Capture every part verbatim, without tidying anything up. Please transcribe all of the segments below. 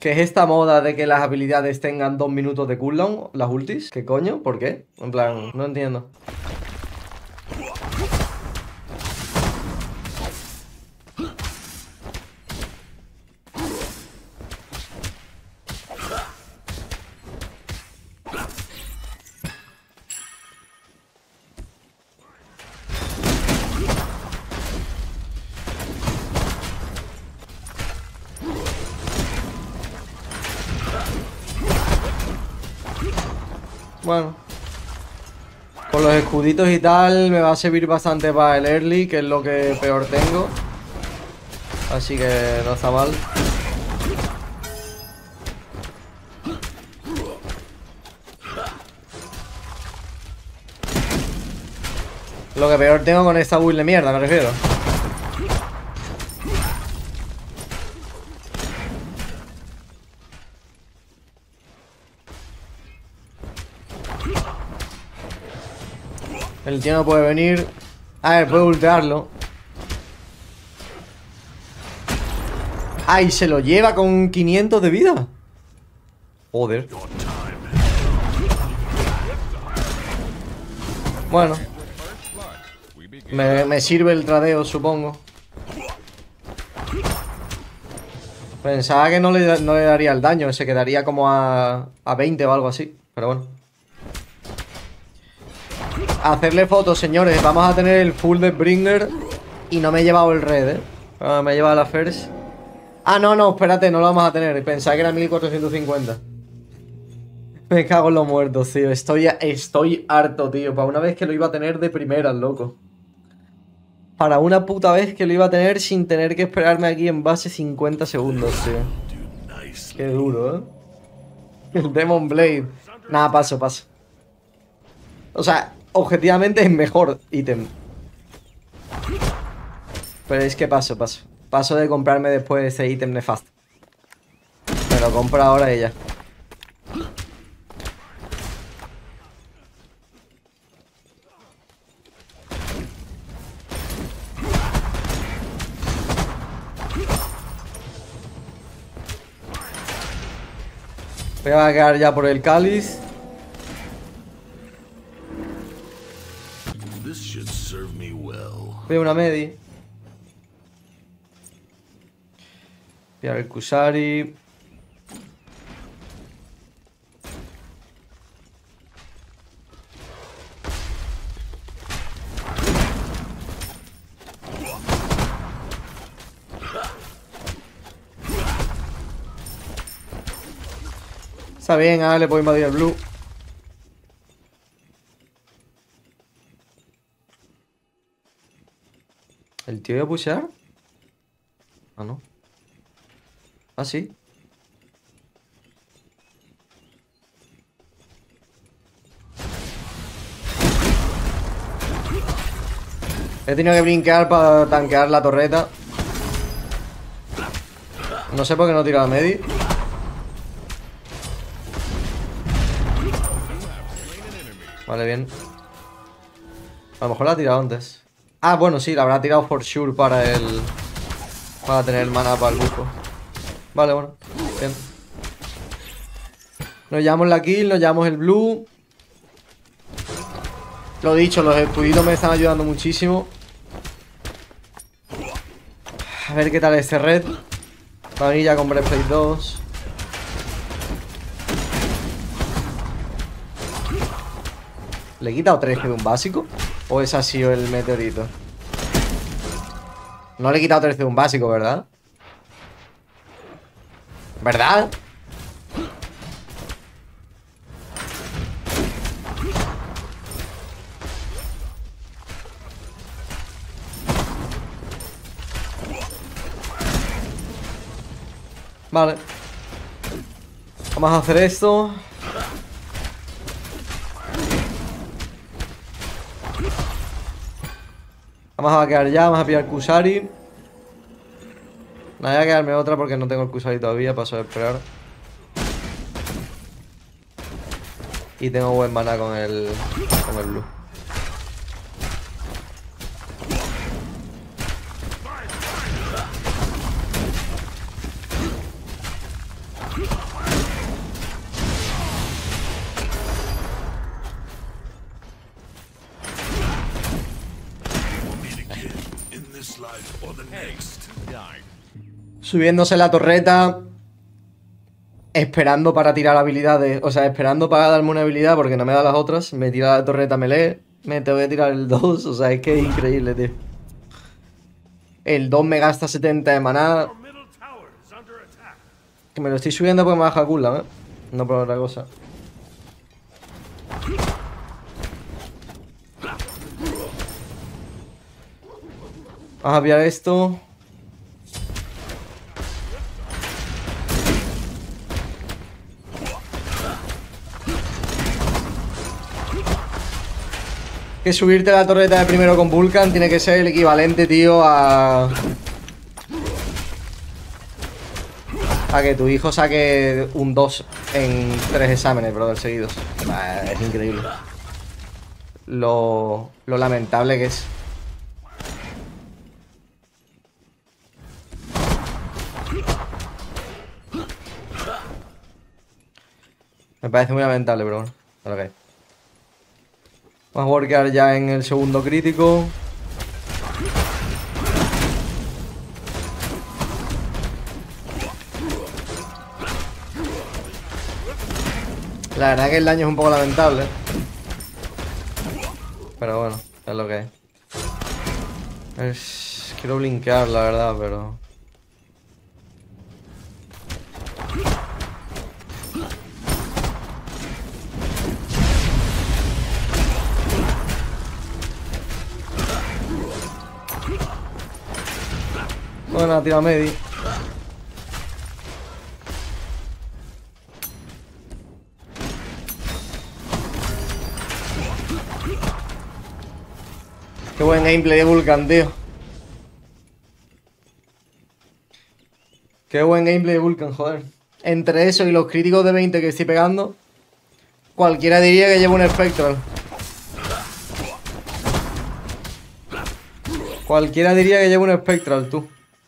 ¿Qué es esta moda de que las habilidades tengan dos minutos de cooldown? ¿Las ultis? ¿Qué coño? ¿Por qué? En plan, no entiendo. Bueno, con los escuditos y tal me va a servir bastante para el early, que es lo que peor tengo. Así que no está mal. Lo que peor tengo con esta build de mierda, me refiero. El tío no puede venir. A ver, puede ultearlo. ¡Ay! Se lo lleva con quinientos de vida. Joder. Bueno. Me, me sirve el tradeo, supongo. Pensaba que no le, no le daría el daño. Se quedaría como a, a veinte o algo así. Pero bueno. Hacerle fotos, señores. Vamos a tener el full de Bringer. Y no me he llevado el red, eh. Ah, me he llevado la first. Ah, no, no, espérate, no lo vamos a tener. Pensaba que era mil cuatrocientos cincuenta. Me cago en los muertos, tío. Estoy, estoy harto, tío. Para una vez que lo iba a tener de primeras, loco. Para una puta vez que lo iba a tener sin tener que esperarme aquí en base cincuenta segundos, tío. Qué duro, ¿eh? El Demon Blade. Nada, paso, paso. O sea, objetivamente es mejor ítem. Pero es que paso, paso. Paso de comprarme después ese ítem nefasto. Me lo compro ahora y ya. Voy a quedar ya por el cáliz. Veo una medi. Pillar el Kusari. Está bien, ahora le puedo invadir el blue. ¿El tío iba a pushear? Ah, no. Ah, sí. He tenido que brincar para tanquear la torreta. No sé por qué no tira la medi. Vale, bien. A lo mejor la ha tirado antes. Ah, bueno, sí, la habrá tirado for sure para el... Para tener mana para el bufo. Vale, bueno. Bien. Nos llevamos la kill, nos llevamos el blue. Lo dicho, los escuditos me están ayudando muchísimo. A ver qué tal este red. Vanilla con Breastplate dos. ¿Le he quitado tres de un básico? ¿O ese ha sido el meteorito? No le he quitado tres de un básico, ¿verdad? ¿Verdad? Vale. Vamos a hacer esto. Vamos a quedar ya, vamos a pillar Kusari. No voy a quedarme otra porque no tengo el Kusari todavía, paso de esperar. Y tengo buen mana con el, con el blue. Subiéndose la torreta. Esperando para tirar habilidades. O sea, esperando para darme una habilidad porque no me da las otras. Me tira la torreta melee. Me tengo que tirar el dos. O sea, es que es increíble, tío. El dos me gasta setenta de maná. Que me lo estoy subiendo porque me baja cooldown, ¿eh? No por otra cosa. Vamos a pillar esto. Que subirte la torreta de primero con Vulcan tiene que ser el equivalente, tío, a... A que tu hijo saque un dos en tres exámenes, brother, seguidos. Ah, es increíble. Lo, lo lamentable que es. Me parece muy lamentable, pero bueno. Lo que hay. Vamos a workear ya en el segundo crítico. La verdad que el daño es un poco lamentable. Pero bueno, es lo que es. es... Quiero blinkear, la verdad, pero... Bueno, tira Medi. Qué buen gameplay de Vulcan, tío. Qué buen gameplay de Vulcan, joder. Entre eso y los críticos de veinte que estoy pegando, cualquiera diría que llevo un Spectral. Cualquiera diría que llevo un Spectral, tú.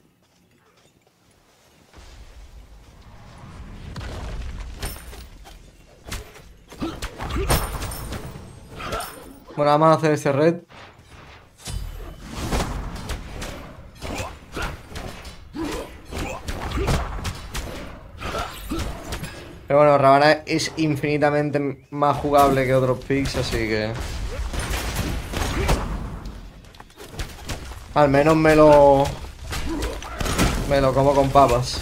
Bueno, vamos a hacer ese red. Pero bueno, Ravana es infinitamente más jugable que otros picks, así que... Al menos me lo... Me lo como con papas.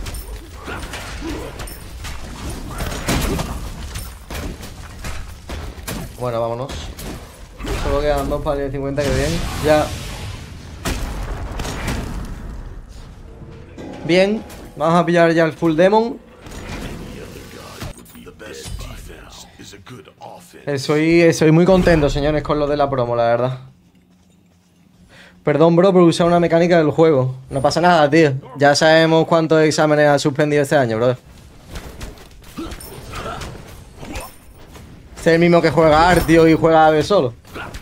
Bueno, vámonos. Solo quedan dos para el cincuenta, que bien. Ya. Bien. Vamos a pillar ya el full demon. Estoy, estoy muy contento, señores, con lo de la promo, la verdad. Perdón, bro, por usar una mecánica del juego. No pasa nada, tío. Ya sabemos cuántos exámenes ha suspendido este año, brother. Este es el mismo que juega Artio y juega Ave solo.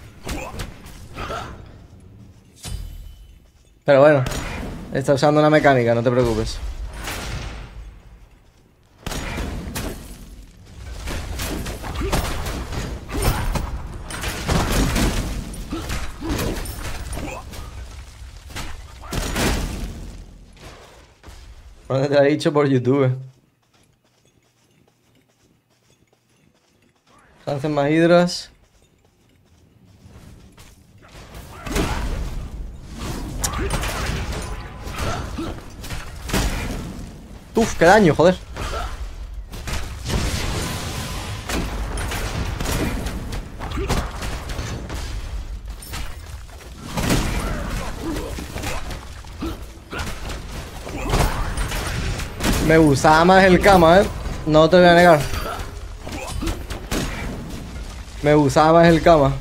Pero bueno, está usando una mecánica, no te preocupes. Bueno, te lo he dicho por YouTube. Hacen más hidras. Uf, qué daño, joder. Me gustaba más el Kama, eh. No te voy a negar. Me gustaba más el Kama.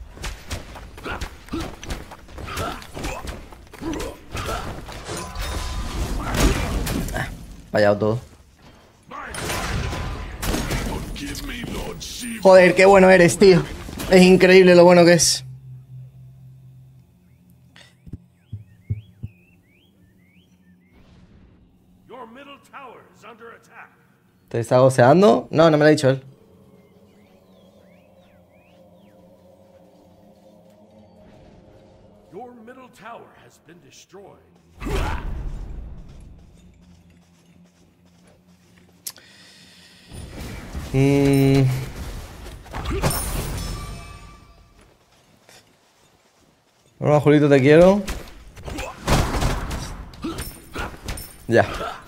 Ah, fallado todo. Joder, qué bueno eres, tío. Es increíble lo bueno que es. Your middle tower is under attack. ¿Te está goceando? No, no me lo ha dicho él. Mm. Bueno, Julito, te quiero. Ya.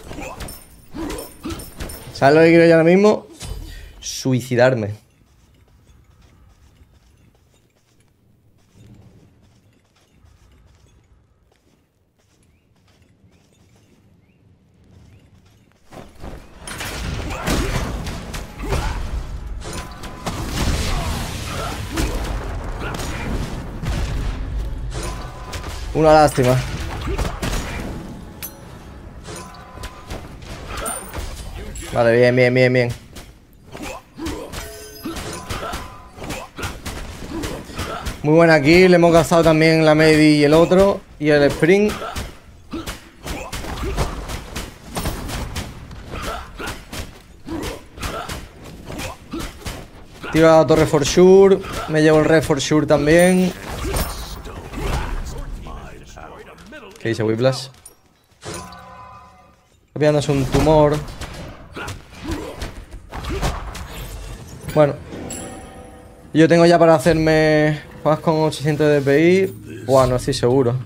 ¿Sabes lo que quiero yo ahora mismo? Suicidarme. Una lástima. Vale, bien, bien, bien, bien. Muy buena aquí. Le hemos gastado también la Medi y el otro. Y el Spring. Tiro a la torre for sure. Me llevo el red for sure también. ¿Qué dice Whiplash? Copiándose un tumor. Bueno. Yo tengo ya para hacerme... Juegas con ochocientos de D P I. Buah, no estoy seguro.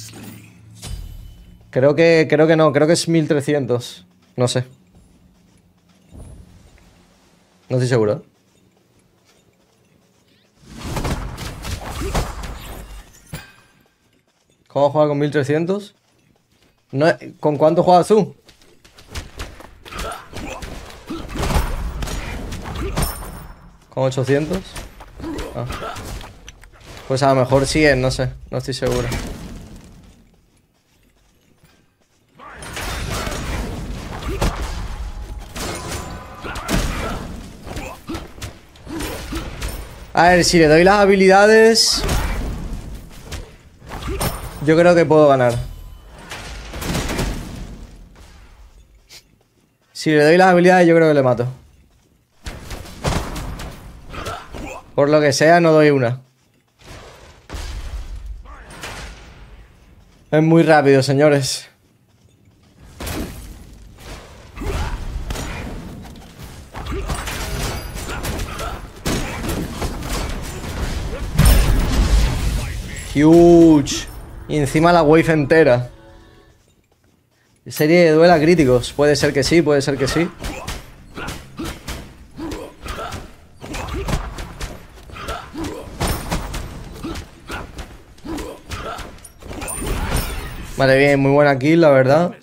Creo que, creo que no, creo que es mil trescientos. No sé. No estoy seguro. ¿Cómo juega con mil trescientos? No, ¿con cuánto juegas tú? ¿Con ochocientos? Ah. Pues a lo mejor sí es, no sé. No estoy seguro. A ver, si le doy las habilidades... Yo creo que puedo ganar. Si le doy las habilidades, yo creo que le mato. Por lo que sea, no doy una. Es muy rápido, señores. Huge. Y encima la wave entera. Serie de duela críticos. Puede ser que sí, puede ser que sí. Vale, bien, muy buena kill, la verdad.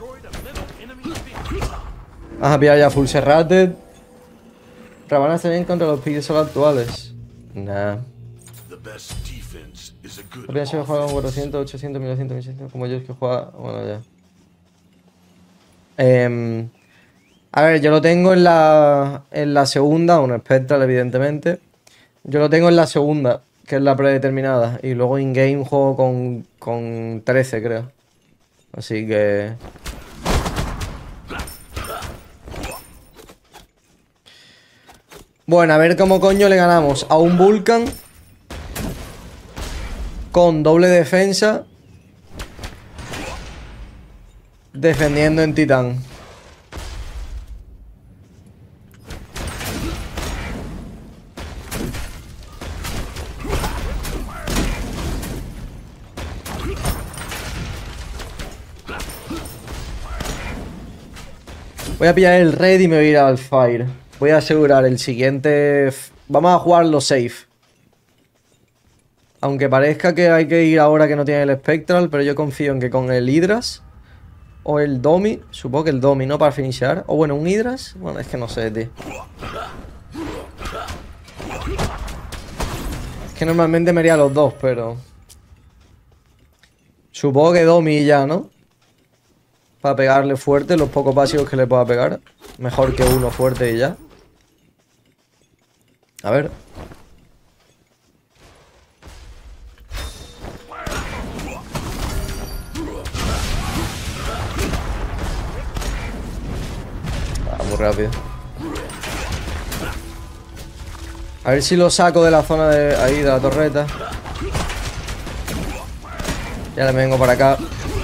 Vas a pillar ya full serrated. Ravana está bien contra los pixels actuales. Nah. Habría sido jugar con cuatrocientos, ochocientos, mil doscientos, mil seiscientos. Como yo es que juega. Bueno, ya. Eh, a ver, yo lo tengo en la, en la segunda, un Spectral, evidentemente. Yo lo tengo en la segunda, que es la predeterminada. Y luego in-game juego con, con trece, creo. Así que... Bueno, a ver cómo coño le ganamos a un Vulcan con doble defensa defendiendo en Titán. Voy a pillar el red y me voy a ir al fire. Voy a asegurar el siguiente... Vamos a jugarlo safe. Aunque parezca que hay que ir ahora que no tiene el Spectral, pero yo confío en que con el Hydras o el Domi, supongo que el Domi, ¿no? Para finishar. O bueno, un Hydras. Bueno, es que no sé, tío. Es que normalmente me haría los dos, pero... Supongo que Domi ya, ¿no? Para pegarle fuerte los pocos básicos que le pueda pegar. Mejor que uno fuerte y ya. A ver. Ah, muy rápido. A ver si lo saco de la zona de ahí, de la torreta. Ya le vengo para acá.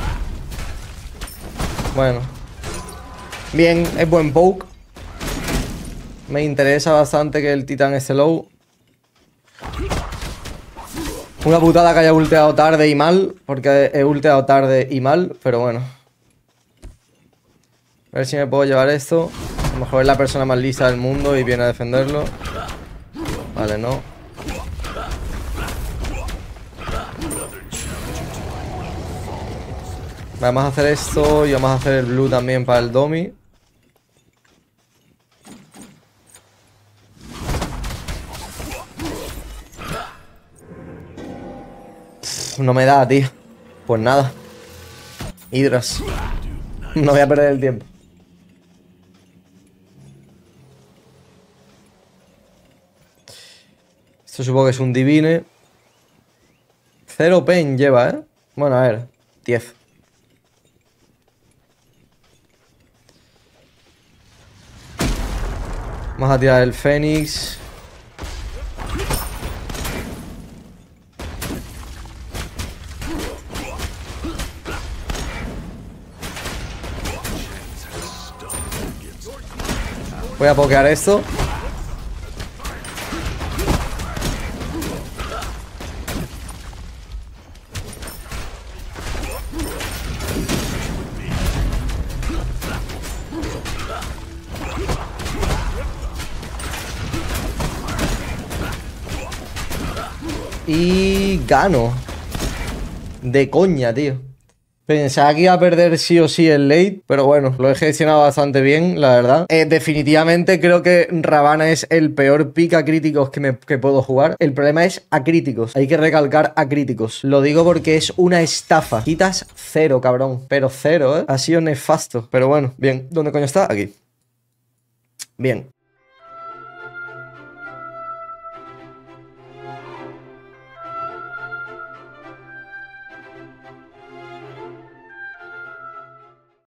Bueno. Bien, es buen poke. Me interesa bastante que el titán esté low. Una putada que haya ulteado tarde y mal, porque he ulteado tarde y mal, pero bueno. A ver si me puedo llevar esto. A lo mejor es la persona más lista del mundo y viene a defenderlo. Vale, no. Vamos a hacer esto y vamos a hacer el blue también para el Domi. No me da, tío. Pues nada. Hidras. No voy a perder el tiempo. Esto supongo que es un divine. Cero pain lleva, ¿eh? Bueno, a ver. diez. Vamos a tirar el Fénix. Voy a pokear esto. Y gano. De coña, tío. Pensaba que iba a perder sí o sí el late, pero bueno, lo he gestionado bastante bien, la verdad. Eh, definitivamente creo que Ravana es el peor pick a críticos que, me, que puedo jugar. El problema es a críticos. Hay que recalcar a críticos. Lo digo porque es una estafa. Quitas cero, cabrón. Pero cero, ¿eh? Ha sido nefasto. Pero bueno, bien. ¿Dónde coño está? Aquí. Bien.